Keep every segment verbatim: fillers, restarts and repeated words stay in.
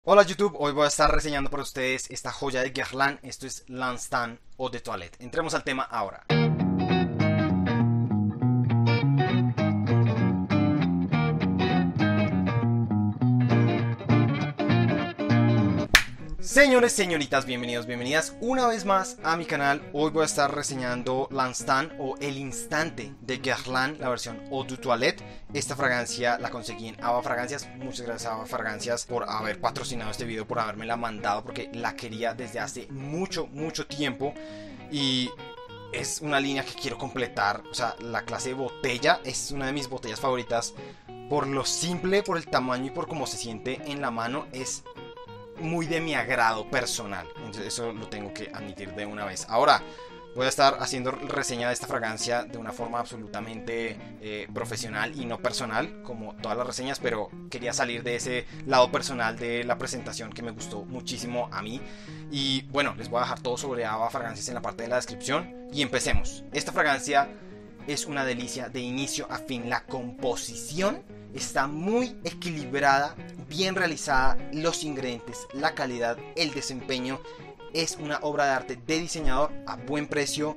Hola YouTube, hoy voy a estar reseñando para ustedes esta joya de Guerlain. Esto es L'Instant Eau de Toilette. Entremos al tema ahora. Señores, señoritas, bienvenidos, bienvenidas una vez más a mi canal. Hoy voy a estar reseñando L'Instant o El Instante de Guerlain, la versión Eau de Toilette. Esta fragancia la conseguí en Ava Fragancias. Muchas gracias a Ava Fragancias por haber patrocinado este video, por haberme la mandado, porque la quería desde hace mucho, mucho tiempo. Y es una línea que quiero completar. O sea, la clase de botella es una de mis botellas favoritas. Por lo simple, por el tamaño y por cómo se siente en la mano, es muy de mi agrado personal. Entonces eso lo tengo que admitir de una vez. Ahora voy a estar haciendo reseña de esta fragancia de una forma absolutamente eh, profesional y no personal, como todas las reseñas, pero quería salir de ese lado personal de la presentación que me gustó muchísimo a mí. Y bueno, les voy a dejar todo sobre Ava Fragancias en la parte de la descripción. Y empecemos. Esta fragancia es una delicia de inicio a fin. La composición está muy equilibrada, bien realizada, los ingredientes, la calidad, el desempeño. Es una obra de arte de diseñador a buen precio.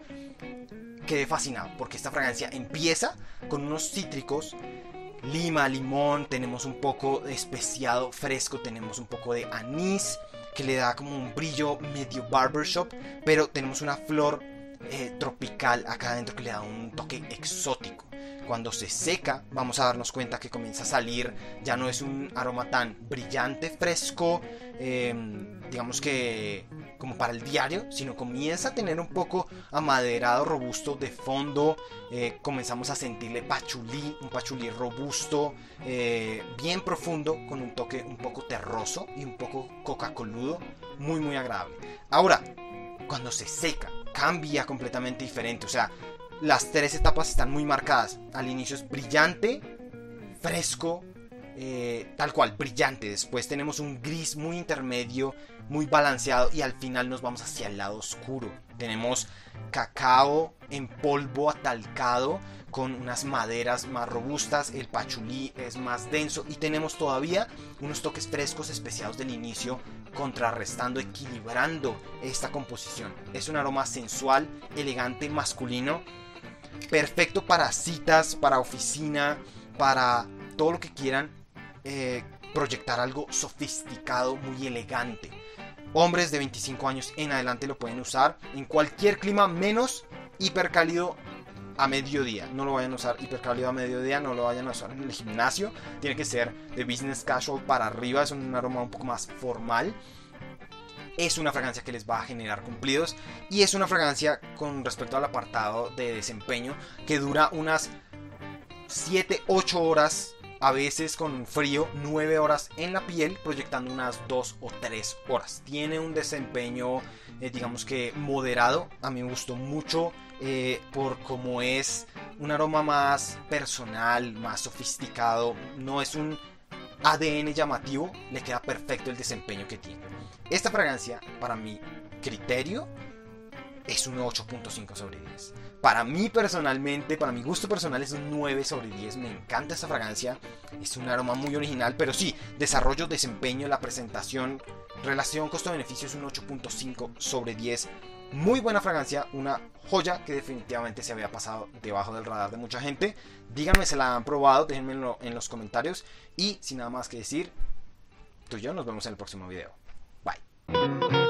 Quedé fascinado porque esta fragancia empieza con unos cítricos, lima, limón, tenemos un poco de especiado fresco, tenemos un poco de anís que le da como un brillo medio barbershop, pero tenemos una flor eh, tropical acá adentro que le da un toque exótico. Cuando se seca vamos a darnos cuenta que comienza a salir, ya no es un aroma tan brillante, fresco, eh, digamos que como para el diario, sino comienza a tener un poco amaderado, robusto de fondo. Eh, comenzamos a sentirle pachulí, un pachulí robusto, eh, bien profundo, con un toque un poco terroso y un poco coca-coludo, muy muy agradable. Ahora, cuando se seca, cambia completamente diferente, o sea, las tres etapas están muy marcadas. Al inicio es brillante, fresco, eh, tal cual, brillante. Después tenemos un gris muy intermedio, muy balanceado, y al final nos vamos hacia el lado oscuro. Tenemos cacao en polvo atalcado con unas maderas más robustas, el pachulí es más denso y tenemos todavía unos toques frescos especiados del inicio, contrarrestando, equilibrando esta composición. Es un aroma sensual, elegante, masculino, perfecto para citas, para oficina, para todo lo que quieran eh, proyectar algo sofisticado, muy elegante. Hombres de veinticinco años en adelante lo pueden usar en cualquier clima, menos hipercálido a mediodía. No lo vayan a usar hipercálido a mediodía, no lo vayan a usar en el gimnasio. Tiene que ser de business casual para arriba, es un aroma un poco más formal. Es una fragancia que les va a generar cumplidos y es una fragancia con respecto al apartado de desempeño que dura unas siete ocho horas, a veces con frío nueve horas en la piel, proyectando unas dos o tres horas. Tiene un desempeño eh, digamos que moderado. A mí me gustó mucho eh, por cómo es un aroma más personal, más sofisticado. No es un A D N llamativo, le queda perfecto el desempeño que tiene. Esta fragancia, para mi criterio, es un ocho punto cinco sobre diez. Para mí personalmente, para mi gusto personal, es un nueve sobre diez. Me encanta esta fragancia. Es un aroma muy original, pero sí, desarrollo, desempeño, la presentación, relación costo-beneficio es un ocho punto cinco sobre diez. Muy buena fragancia, una joya que definitivamente se había pasado debajo del radar de mucha gente. Díganme si la han probado, déjenmelo en los comentarios. Y sin nada más que decir, tú y yo nos vemos en el próximo video. Bye.